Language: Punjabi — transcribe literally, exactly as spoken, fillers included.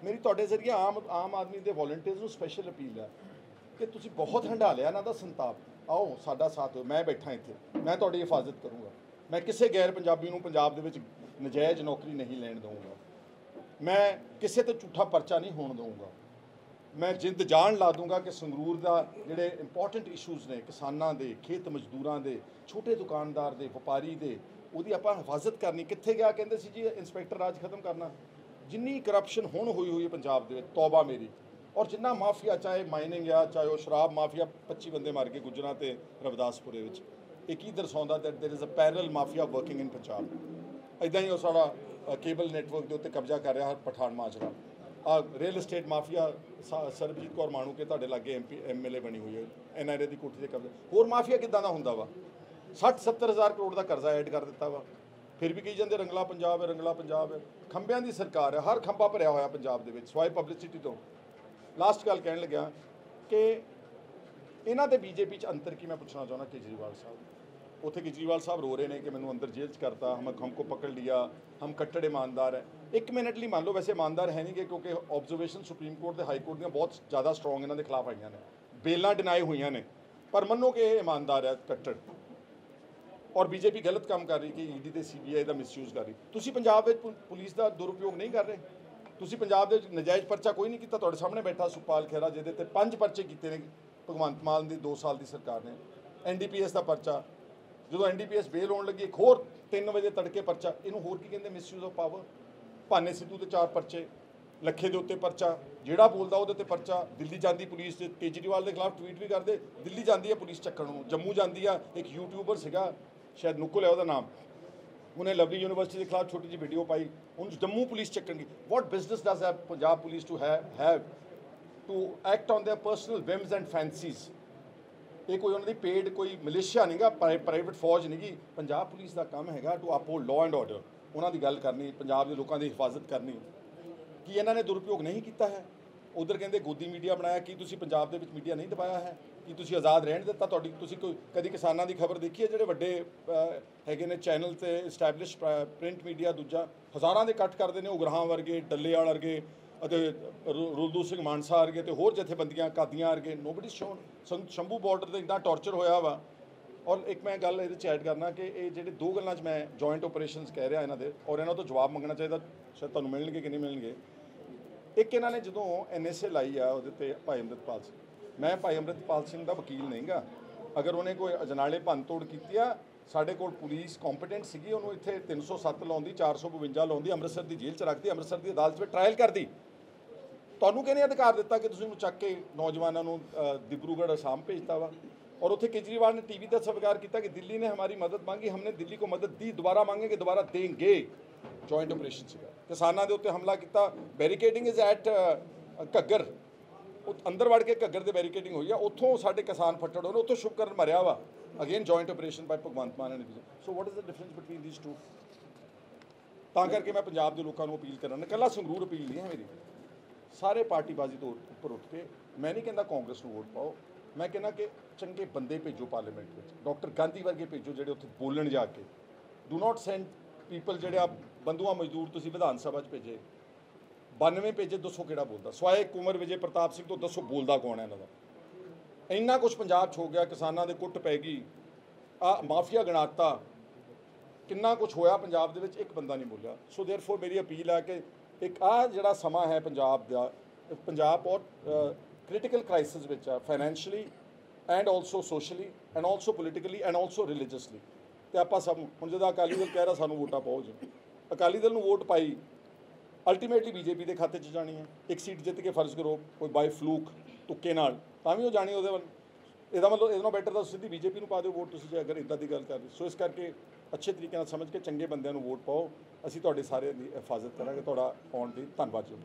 ਮੇਰੀ ਤੁਹਾਡੇ ਜ਼ਰੀਏ ਆਮ ਆਮ ਆਦਮੀ ਦੇ ਵੋਲੰਟੀਅਰਸ ਨੂੰ ਸਪੈਸ਼ਲ ਅਪੀਲ ਹੈ ਕਿ ਤੁਸੀਂ ਬਹੁਤ ਹੰਢਾ ਲਿਆ ਇਹਨਾਂ ਦਾ ਸੰਤਾਪ, ਆਓ ਸਾਡਾ ਸਾਥ ਦਿਓ। ਮੈਂ ਬੈਠਾ ਇੱਥੇ, ਮੈਂ ਤੁਹਾਡੀ ਹਿਫਾਜ਼ਤ ਕਰੂੰਗਾ। ਮੈਂ ਕਿਸੇ ਗੈਰ ਪੰਜਾਬੀ ਨੂੰ ਪੰਜਾਬ ਦੇ ਵਿੱਚ ਨਜਾਇਜ਼ ਨੌਕਰੀ ਨਹੀਂ ਲੈਣ ਦਊਂਗਾ। ਮੈਂ ਕਿਸੇ ਤੇ ਝੂਠਾ ਪਰਚਾ ਨਹੀਂ ਹੋਣ ਦਊਂਗਾ। ਮੈਂ ਜਿੰਦ ਜਾਨ ਲਾ ਦੂੰਗਾ ਕਿ ਸੰਗਰੂਰ ਦਾ ਜਿਹੜੇ ਇੰਪੋਰਟੈਂਟ ਇਸ਼ੂਜ਼ ਨੇ, ਕਿਸਾਨਾਂ ਦੇ, ਖੇਤ ਮਜ਼ਦੂਰਾਂ ਦੇ, ਛੋਟੇ ਦੁਕਾਨਦਾਰ ਦੇ, ਵਪਾਰੀ ਦੇ, ਉਹਦੀ ਆਪਾਂ ਹਿਫਾਜ਼ਤ ਕਰਨੀ। ਕਿੱਥੇ ਗਿਆ? ਕਹਿੰਦੇ ਸੀ ਜੀ ਇੰਸਪੈਕਟਰ ਰਾਜ ਖਤਮ ਕਰਨਾ। ਜਿੰਨੀ ਕਰਪਸ਼ਨ ਹੁਣ ਹੋਈ ਹੋਈ ਹੈ ਪੰਜਾਬ ਦੇ ਵਿੱਚ, ਤੌਬਾ ਮੇਰੀ। ਔਰ ਜਿੰਨਾ ਮਾਫੀਆ, ਚਾਹੇ ਮਾਈਨਿੰਗ ਆ, ਚਾਹੇ ਉਹ ਸ਼ਰਾਬ ਮਾਫੀਆ, ਪੱਚੀ ਬੰਦੇ ਮਾਰ ਕੇ ਗੁਜਰਾਂ ਤੇ ਰਵਿਦਾਸਪੁਰੇ ਵਿੱਚ, ਇਹ ਕੀ ਦਰਸਾਉਂਦਾ that there is a parallel mafia working in Punjab. ਇੱਦਾਂ ਹੀ ਉਹ ਸਾਡਾ ਕੇਬਲ ਨੈਟਵਰਕ ਦੇ ਉੱਤੇ ਕਬਜ਼ਾ ਕਰ ਰਿਹਾ Pathan Majra. A real estate mafia Sarabjit Kaur Manuke ਤੁਹਾਡੇ ਲਾਗੇ M P M L A ਬਣੀ ਹੋਈ ਹੈ, ਐਨ ਆਰ ਏ ਦੀ ਕੋਠੀ 'ਤੇ ਕਬਜ਼ਾ। ਹੋਰ ਮਾਫੀਆ ਕਿੱਦਾਂ ਦਾ ਹੁੰਦਾ ਵਾ? ਸੱਠ ਸੱਤਰ ਹਜ਼ਾਰ ਕਰੋੜ ਦਾ ਕਰਜ਼ਾ ਐਡ ਕਰ ਦਿੱਤਾ ਵਾ, ਫਿਰ ਵੀ ਕਹੀ ਜਾਂਦੇ ਰੰਗਲਾ ਪੰਜਾਬ ਹੈ, ਰੰਗਲਾ ਪੰਜਾਬ ਹੈ। ਖੰਭਿਆਂ ਦੀ ਸਰਕਾਰ ਹੈ, ਹਰ ਖੰਭਾ ਭਰਿਆ ਹੋਇਆ ਪੰਜਾਬ ਦੇ ਵਿੱਚ, ਸਵਾਏ ਪਬਲਿਸਿਟੀ ਤੋਂ। ਲਾਸਟ ਗੱਲ ਕਹਿਣ ਲੱਗਿਆ ਕਿ ਇਹਨਾਂ ਦੇ ਬੀਜੇਪੀ 'ਚ ਅੰਤਰ ਕੀ, ਮੈਂ ਪੁੱਛਣਾ ਚਾਹੁੰਦਾ ਕੇਜਰੀਵਾਲ ਸਾਹਿਬ। ਉੱਥੇ ਕੇਜਰੀਵਾਲ ਸਾਹਿਬ ਰੋ ਰਹੇ ਨੇ ਕਿ ਮੈਨੂੰ ਅੰਦਰ ਜੇਲ੍ਹ 'ਚ ਕਰਤਾ, ਹਮ ਹਮਕੋ ਪਕੜ ਲਿਆ, ਹਮ ਕੱਟੜ ਇਮਾਨਦਾਰ ਹੈ। ਇੱਕ ਮਿੰਟ ਲਈ ਮੰਨ ਲਓ, ਵੈਸੇ ਇਮਾਨਦਾਰ ਹੈ ਨਹੀਂ ਗੇ, ਕਿਉਂਕਿ ਆਬਜ਼ਰਵੇਸ਼ਨ ਸੁਪਰੀਮ ਕੋਰਟ ਤੇ ਹਾਈ ਕੋਰਟ ਦੀਆਂ ਬਹੁਤ ਜ਼ਿਆਦਾ ਸਟਰੋਂਗ ਇਹਨਾਂ ਦੇ ਖਿਲਾਫ ਆਈਆਂ ਨੇ, ਬੇਲਾਂ ਡਿਨਾਈ ਹੋਈਆਂ ਨੇ। ਪਰ ਮੰਨੋ ਕਿ ਇਹ ਇਮਾਨਦਾਰ ਹੈ, ਕੱਟੜ, ਔਰ ਬੀਜੇਪੀ ਗਲਤ ਕੰਮ ਕਰ ਰਹੀ ਕਿ ਈਡੀ ਤੇ ਸੀਬੀਆਈ ਦਾ ਮਿਸਯੂਜ਼ ਕਰ ਰਹੀ। ਤੁਸੀਂ ਪੰਜਾਬ ਵਿੱਚ ਪੁਲਿਸ ਦਾ ਦੁਰਉਪਯੋਗ ਨਹੀਂ ਕਰ ਰਹੇ? ਤੁਸੀਂ ਪੰਜਾਬ ਦੇ ਵਿੱਚ ਨਜਾਇਜ਼ ਪਰਚਾ ਕੋਈ ਨਹੀਂ ਕੀਤਾ? ਤੁਹਾਡੇ ਸਾਹਮਣੇ ਬੈਠਾ ਸੁਖਪਾਲ ਖਹਿਰਾ, ਜਿਹਦੇ ਤੇ ਪੰਜ ਪਰਚੇ ਕੀਤੇ ਨੇ ਭਗਵੰਤ ਮਾਨ ਦੀ ਦੋ ਸਾਲ ਦੀ ਸਰਕਾਰ ਨੇ। ਐਨ ਡੀ ਪੀ ਐਸ ਦਾ ਪਰਚਾ, ਜਦੋਂ ਐਨ ਡੀ ਪੀ ਐਸ ਬੇਲ ਹੋਣ ਲੱਗੀ, ਇੱਕ ਹੋਰ ਤਿੰਨ ਵਜੇ ਤੜਕੇ ਪਰਚਾ। ਇਹਨੂੰ ਹੋਰ ਕੀ ਕਹਿੰਦੇ? Misuse of power. ਭਾਨੇ ਸਿੱਧੂ ਤੇ ਚਾਰ ਪਰਚੇ, ਲੱਖੇ ਦੇ ਉੱਤੇ ਪਰਚਾ, ਜਿਹੜਾ ਬੋਲਦਾ ਉਹਦੇ ਤੇ ਪਰਚਾ। ਦਿੱਲੀ ਜਾਂਦੀ ਪੁਲਿਸ, ਕੇਜਰੀਵਾਲ ਦੇ ਖਿਲਾਫ ਟਵੀਟ ਵੀ ਕਰਦੇ, ਦਿੱਲੀ ਜਾਂਦੀ ਹੈ ਪੁਲਿਸ ਚੱਕਣ ਨੂੰ। ਜੰਮੂ ਜਾਂਦੀ ਆ, ਇੱਕ ਯੂਟਿਊਬਰ ਸੀਗਾ ਸ਼ਾਇਦ ਨੁਕਲ ਹੈ ਉਹਦਾ ਨਾਮ, ਉਹਨੇ ਲਵਲੀ ਯੂਨੀਵਰਸਿਟੀ ਦੇ ਖਿਲਾਫ ਛੋਟੀ ਜਿਹੀ ਵੀਡੀਓ ਪਾਈ, ਉਹਨੂੰ ਜੰਮੂ ਪੁਲਿਸ ਚੱਕਣਗੀ। What business does have Punjab police to have to act on their personal whims and fancies? ਇਹ ਕੋਈ ਉਹਨਾਂ ਦੀ ਪੇਡ ਕੋਈ ਮਲੇਸ਼ੀਆ ਨਹੀਂਗਾ, ਪ੍ਰਾਈਵੇਟ ਫੌਜ ਨਹੀਂ ਗੀ। ਪੰਜਾਬ ਪੁਲਿਸ ਦਾ ਕੰਮ ਹੈਗਾ to uphold law and order, ਉਹਨਾਂ ਦੀ ਗੱਲ ਕਰਨੀ, ਪੰਜਾਬ ਦੇ ਲੋਕਾਂ ਦੀ ਹਿਫਾਜ਼ਤ ਕਰਨੀ। ਕੀ ਇਹਨਾਂ ਨੇ ਦੁਰਉਪਯੋਗ ਨਹੀਂ ਕੀਤਾ ਹੈ? ਉਧਰ ਕਹਿੰਦੇ ਗੋਦੀ ਮੀਡੀਆ ਬਣਾਇਆ। ਕੀ ਤੁਸੀਂ ਪੰਜਾਬ ਦੇ ਵਿੱਚ ਮੀਡੀਆ ਨਹੀਂ ਦਬਾਇਆ ਹੈ? ਕੀ ਤੁਸੀਂ ਆਜ਼ਾਦ ਰਹਿਣ ਦਿੱਤਾ? ਤੁਹਾਡੀ ਤੁਸੀਂ ਕੋਈ ਕਦੀ ਕਿਸਾਨਾਂ ਦੀ ਖਬਰ ਦੇਖੀ ਹੈ? ਜਿਹੜੇ ਵੱਡੇ ਹੈਗੇ ਨੇ ਚੈਨਲ ਤੇ ਇਸਟੈਬਲਿਸ਼ ਪ੍ਰਿੰਟ ਮੀਡੀਆ, ਦੂਜਾ ਹਜ਼ਾਰਾਂ ਦੇ ਕੱਟ ਕਰਦੇ ਨੇ, ਉਗਰਾਹਾਂ ਵਰਗੇ, ਡੱਲੇਵਾਲ ਵਰਗੇ ਅਤੇ ਰੁਲਦੂ ਸਿੰਘ ਮਾਨਸਾ ਵਰਗੇ ਅਤੇ ਹੋਰ ਜਥੇਬੰਦੀਆਂ, ਕਾਦੀਆਂ ਵਰਗੇ। Nobody shown. ਸ਼ੰਭੂ ਬਾਰਡਰ 'ਤੇ ਇੰਨਾ ਟੌਰਚਰ ਹੋਇਆ ਵਾ। ਔਰ ਇੱਕ ਮੈਂ ਗੱਲ ਇਹਦੇ 'ਚ ਐਡ ਕਰਨਾ ਕਿ ਇਹ ਜਿਹੜੇ ਦੋ ਗੱਲਾਂ 'ਚ ਮੈਂ ਜੁਆਇੰਟ ਆਪਰੇਸ਼ਨਸ ਕਹਿ ਰਿਹਾ ਇਹਨਾਂ ਦੇ, ਔਰ ਇਹਨਾਂ ਤੋਂ ਜਵਾਬ ਮੰਗਣਾ ਚਾਹੀਦਾ, ਸ਼ਾਇਦ ਤੁਹਾਨੂੰ ਮਿਲਣਗੇ ਕਿ ਨਹੀਂ ਮਿਲਣਗੇ। ਇੱਕ ਇਹਨਾਂ ਨੇ ਜਦੋਂ ਐਨ ਐਸ ਏ ਲਾਈ ਆ ਉਹਦੇ 'ਤੇ ਭਾਈ ਅੰਮ੍ਰਿਤਪਾਲ ਸਿੰਘ, ਮੈਂ ਭਾਈ ਅੰਮ੍ਰਿਤਪਾਲ ਸਿੰਘ ਦਾ ਵਕੀਲ ਨਹੀਂ ਗਾ। ਅਗਰ ਉਹਨੇ ਕੋਈ ਅਜਨਾਲੇ ਭੰਨ ਤੋੜ ਕੀਤੀ ਆ, ਸਾਡੇ ਕੋਲ ਪੁਲਿਸ ਕੰਪੀਟੈਂਟ ਸੀਗੀ, ਉਹਨੂੰ ਇੱਥੇ ਤਿੰਨ ਸੌ ਸੱਤ ਲਾਉਂਦੀ, ਚਾਰ ਸੌ ਬਵੰਜਾ ਲਾਉਂਦੀ, ਅੰਮ੍ਰਿਤਸਰ ਦੀ ਜੇਲ੍ਹ 'ਚ ਰੱਖਦੀ, ਅੰਮ੍ਰਿਤਸਰ ਦੀ ਅਦਾਲਤ ਵਿੱਚ ਟਰਾਇਲ ਕਰਦੀ। ਤੁਹਾਨੂੰ ਕਿਹਨੇ ਅਧਿਕਾਰ ਦਿੱਤਾ ਕਿ ਤੁਸੀਂ ਉਹਨੂੰ ਚੱਕ ਕੇ ਨੌਜਵਾਨਾਂ ਨੂੰ ਦਿਬਰੂਗੜ੍ਹ ਅਸਾਮ ਭੇਜਤਾ ਵਾ? ਔਰ ਉੱਥੇ ਕੇਜਰੀਵਾਲ ਨੇ ਟੀ ਵੀ 'ਤੇ ਸਵੀਕਾਰ ਕੀਤਾ ਕਿ ਦਿੱਲੀ ਨੇ ਹਮਾਰੀ ਮਦਦ ਮੰਗੀ, ਹਮਨੇ ਦਿੱਲੀ ਕੋ ਮਦਦ ਦੀ, ਦੁਬਾਰਾ ਮੰਗेंगे ਦੁਬਾਰਾ ਦੇंगे। ਜੁਆਇੰਟ ਆਪਰੇਸ਼ਨ ਸੀਗਾ। ਕਿਸਾਨਾਂ ਦੇ ਉੱਤੇ ਹਮਲਾ ਕੀਤਾ। ਬੈਰੀਕੇਡਿੰਗ ਇਜ਼ ਐਟ ਘੱਗਰ, ਅੰਦਰ ਵੜ ਕੇ ਘੱਗਰ ਦੇ ਬੈਰੀਕੇਡਿੰਗ ਹੋਈ ਆ, ਉੱਥੋਂ ਸਾਡੇ ਕਿਸਾਨ ਫੱਟੜ ਹੋਏ, ਉੱਥੋਂ ਸ਼ੁਭਕਰਨ ਮਰਿਆ ਵਾ। Again joint operation by Bhagwant Mann and so what is the difference between these two? ਤਾਂ ਕਰਕੇ ਮੈਂ ਪੰਜਾਬ ਦੇ ਲੋਕਾਂ ਨੂੰ ਅਪੀਲ ਕਰਨਾ, ਇਕੱਲਾ ਸੰਗਰੂਰ ਅਪੀਲ ਨਹੀਂ ਹੈ ਮੇਰੀ, ਸਾਰੇ ਪਾਰਟੀਬਾਜ਼ੀ ਤੋਂ ਉੱਪਰ ਉੱਠ ਕੇ। ਮੈਂ ਨਹੀਂ ਕਹਿੰਦਾ ਕਾਂਗਰਸ ਨੂੰ ਵੋਟ ਪਾਓ, ਮੈਂ ਕਹਿੰਦਾ ਕਿ ਚੰਗੇ ਬੰਦੇ ਭੇਜੋ ਪਾਰਲੀਮੈਂਟ ਵਿੱਚ। ਡਾਕਟਰ ਗਾਂਧੀ ਵਰਗੇ ਭੇਜੋ ਜਿਹੜੇ ਉੱਥੇ ਬੋਲਣ ਜਾ ਕੇ। ਡੂ ਨਾਟ ਸੈਂਡ ਪੀਪਲ ਜਿਹੜੇ ਆ ਬੰਦੂਆ ਮਜ਼ਦੂਰ ਤੁਸੀਂ ਵਿਧਾਨ ਸਭਾ 'ਚ ਭੇਜੇ, ਬਾਨਵੇਂ ਭੇਜੇ, ਦੱਸੋ ਕਿਹੜਾ ਬੋਲਦਾ? ਸਵਾਏ ਕੁਮਰ ਵਿਜੇ ਪ੍ਰਤਾਪ ਸਿੰਘ ਤੋਂ ਦੱਸੋ ਬੋਲਦਾ ਕੌਣ ਹੈ ਇਹਨਾਂ ਦਾ? ਇੰਨਾ ਕੁਛ ਪੰਜਾਬ 'ਚ ਹੋ ਗਿਆ, ਕਿਸਾਨਾਂ ਦੇ ਕੁੱਟ ਪੈ ਗਈ, ਆ ਮਾਫੀਆ ਗਣਾਤਾ, ਕਿੰਨਾ ਕੁਛ ਹੋਇਆ ਪੰਜਾਬ ਦੇ ਵਿੱਚ, ਇੱਕ ਬੰਦਾ ਨਹੀਂ ਬੋਲਿਆ। ਸੋ ਦੇਅਰਫੋਰ ਮੇਰੀ ਅਪੀਲ ਹੈ ਕਿ ਇੱਕ ਆਹ ਜਿਹੜਾ ਸਮਾਂ ਹੈ ਪੰਜਾਬ ਦਾ, ਪੰਜਾਬ ਬਹੁਤ ਕ੍ਰਿਟੀਕਲ ਕ੍ਰਾਈਸਿਸ ਵਿੱਚ ਆ, financially and also socially and also politically and also religiously. ਅਤੇ ਆਪਾਂ ਸਭ ਹੁਣ ਜਦੋਂ ਅਕਾਲੀ ਦਲ ਕਹਿ ਰਿਹਾ ਸਾਨੂੰ ਵੋਟਾਂ ਪਾਓ ਜੀ, ਅਕਾਲੀ ਦਲ ਨੂੰ ਵੋਟ ਪਾਈ, ਅਲਟੀਮੇਟਲੀ ਬੀਜੇਪੀ ਦੇ ਖਾਤੇ 'ਚ ਜਾਣੀ ਹੈ। ਇੱਕ ਸੀਟ ਜਿੱਤ ਕੇ ਫਰਜ਼ ਕਰੋ ਕੋਈ ਬਾਈ ਫਲੂਕ ਤੁੱਕੇ ਨਾਲ, ਤਾਂ ਵੀ ਉਹ ਜਾਣੀ ਉਹਦੇ ਵੱਲ। ਇਹਦਾ ਮਤਲਬ ਇਹਦੇ ਨਾਲ ਬੈਟਰ ਤਾਂ ਸਿੱਧੀ ਬੀਜੇਪੀ ਨੂੰ ਪਾ ਦਿਓ ਵੋਟ ਤੁਸੀਂ, ਜੇ ਅਗਰ ਇੱਦਾਂ ਦੀ ਗੱਲ ਕਰਦੇ। ਸੋ ਇਸ ਕਰਕੇ ਅੱਛੇ ਤਰੀਕੇ ਨਾਲ ਸਮਝ ਕੇ ਚੰਗੇ ਬੰਦਿਆਂ ਨੂੰ ਵੋਟ ਪਾਓ। ਅਸੀਂ ਤੁਹਾਡੇ ਸਾਰਿਆਂ ਦੀ ਹਿਫਾਜ਼ਤ ਕਰਾਂਗੇ। ਤੁਹਾਡਾ ਆਉਣ ਦੀ ਧੰਨਵਾਦ ਜੀ।